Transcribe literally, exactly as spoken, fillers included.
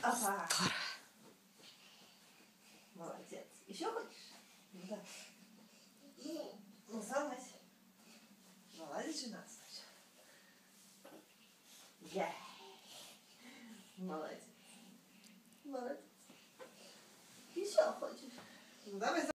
Опа. Молодец. Еще хочешь? Да. Ну, залазь. Молодец, жена, значит. Я. Молодец. Молодец. Еще хочешь? Ну, давай.